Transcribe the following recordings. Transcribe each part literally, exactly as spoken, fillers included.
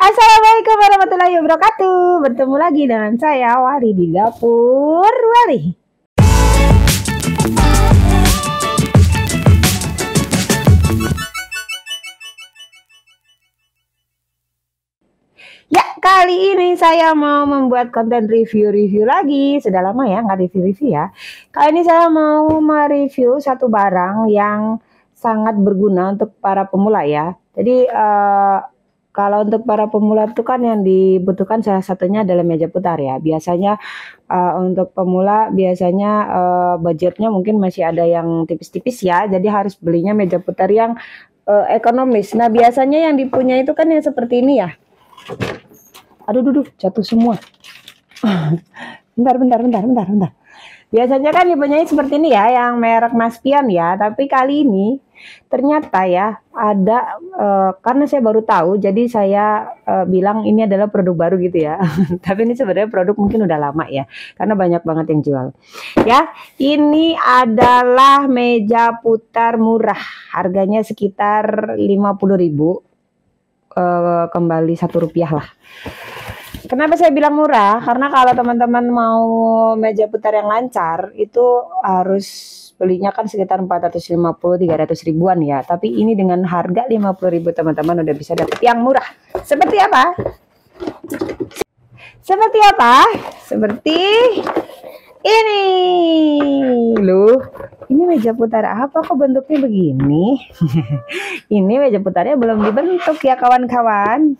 Assalamualaikum warahmatullahi wabarakatuh. Bertemu lagi dengan saya Wari di Dapur Wari. Ya, kali ini saya mau membuat konten review-review lagi. Sudah lama ya nggak review-review ya. Kali ini saya mau mereview satu barang yang sangat berguna untuk para pemula ya. Jadi uh, kalau untuk para pemula itu kan yang dibutuhkan salah satunya adalah meja putar ya. Biasanya uh, untuk pemula biasanya uh, budgetnya mungkin masih ada yang tipis-tipis ya. Jadi harus belinya meja putar yang uh, ekonomis. Nah biasanya yang dipunya itu kan yang seperti ini ya. Aduh, duduh, jatuh semua. bentar, bentar, bentar, bentar, bentar. Biasanya kan dipunyai seperti ini ya, yang merek Maspion ya. Tapi kali ini ternyata ya ada, uh, karena saya baru tahu, jadi saya uh, bilang ini adalah produk baru gitu ya. Tapi ini sebenarnya produk mungkin udah lama ya, karena banyak banget yang jual. Ya, ini adalah meja putar murah, harganya sekitar lima puluh ribu, uh, kembali satu rupiah lah. Kenapa saya bilang murah? Karena kalau teman-teman mau meja putar yang lancar itu harus belinya kan sekitar empat ratus lima puluh tiga ratus ribuan ya. Tapi ini dengan harga lima puluh ribu teman-teman udah bisa dapet yang murah. Seperti apa? Seperti apa? Seperti ini. Loh, ini meja putar apa kok bentuknya begini? Ini meja putarnya belum dibentuk ya kawan-kawan.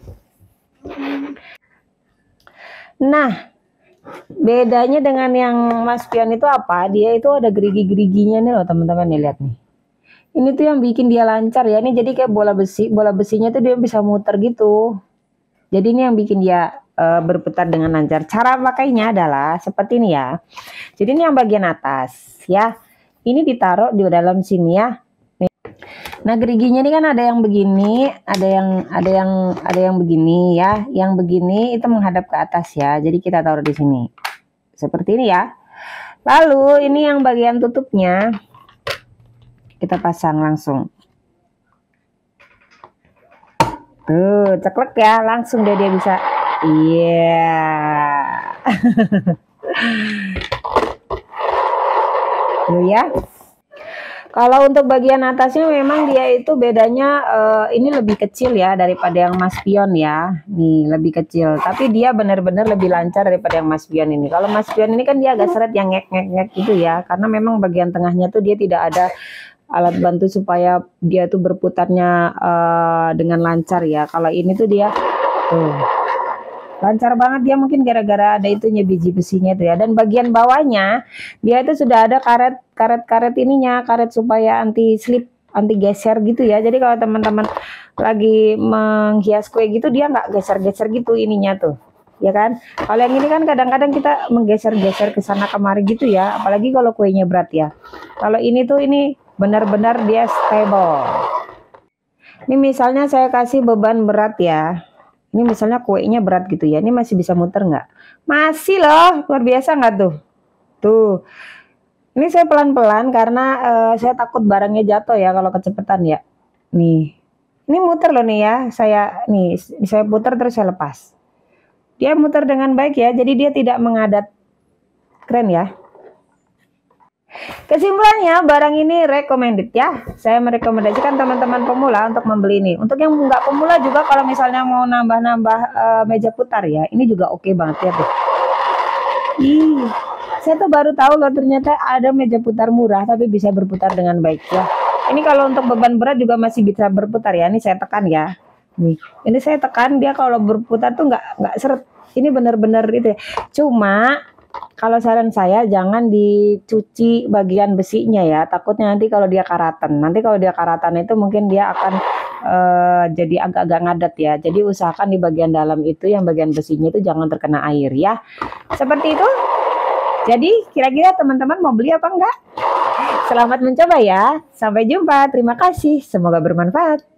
Nah, bedanya dengan yang Maspion itu apa? Dia itu ada gerigi-geriginya nih loh teman-teman nih, lihat nih. Ini tuh yang bikin dia lancar ya. Ini jadi kayak bola besi, bola besinya tuh dia bisa muter gitu. Jadi ini yang bikin dia uh, berputar dengan lancar. Cara pakainya adalah seperti ini ya. Jadi ini yang bagian atas ya. Ini ditaruh di dalam sini ya. Nah, geriginya ini kan ada yang begini, ada yang ada yang ada yang begini ya. Yang begini itu menghadap ke atas ya. Jadi kita taruh di sini. Seperti ini ya. Lalu ini yang bagian tutupnya kita pasang langsung. Tuh, ceklek ya, langsung deh dia bisa. Iya. Yeah. Tuh ya. Kalau untuk bagian atasnya memang dia itu bedanya uh, ini lebih kecil ya daripada yang Maspion ya. Nih lebih kecil, tapi dia benar-benar lebih lancar daripada yang Maspion ini. Kalau Maspion ini kan dia agak seret yang ngek-ngek gitu ya, karena memang bagian tengahnya tuh dia tidak ada alat bantu supaya dia tuh berputarnya uh, dengan lancar ya. Kalau ini tuh dia tuh lancar banget dia, mungkin gara-gara ada itunya biji besinya itu ya. Dan bagian bawahnya dia itu sudah ada karet karet-karet ininya, karet supaya anti slip, anti geser gitu ya. Jadi kalau teman-teman lagi menghias kue gitu dia nggak geser-geser gitu ininya tuh, ya kan. Kalau yang ini kan kadang-kadang kita menggeser-geser ke sana kemari gitu ya, apalagi kalau kuenya berat ya. Kalau ini tuh ini benar-benar dia stable. Ini misalnya saya kasih beban berat ya. Ini misalnya kuenya berat gitu ya. Ini masih bisa muter nggak? Masih loh, luar biasa nggak tuh? Tuh. Ini saya pelan-pelan karena uh, saya takut barangnya jatuh ya kalau kecepatan ya. Nih. Ini muter loh nih ya. Saya nih, saya putar terus saya lepas. Dia muter dengan baik ya. Jadi dia tidak mengadat. Keren ya. Kesimpulannya barang ini recommended ya. Saya merekomendasikan teman-teman pemula untuk membeli ini. Untuk yang nggak pemula juga kalau misalnya mau nambah-nambah uh, meja putar ya, ini juga oke okay banget ya tuh. Ih, saya tuh baru tahu loh ternyata ada meja putar murah tapi bisa berputar dengan baik ya. Ini kalau untuk beban berat juga masih bisa berputar ya. Ini saya tekan ya. Nih, ini saya tekan dia kalau berputar tuh nggak nggak seret. Ini benar-benar itu ya. Cuma kalau saran saya jangan dicuci bagian besinya ya, takutnya nanti kalau dia karatan. Nanti kalau dia karatan itu mungkin dia akan uh, jadi agak-agak ngadat ya. Jadi usahakan di bagian dalam itu yang bagian besinya itu jangan terkena air ya. Seperti itu. Jadi kira-kira teman-teman mau beli apa enggak? Selamat mencoba ya. Sampai jumpa. Terima kasih. Semoga bermanfaat.